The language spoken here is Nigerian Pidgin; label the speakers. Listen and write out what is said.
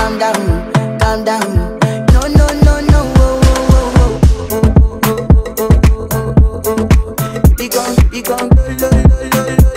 Speaker 1: calm down, calm down. No, no, no, no. Oh, oh, oh, oh, oh, oh, oh, oh, oh, oh. Baby, come, go, lo, lo, lo, lo.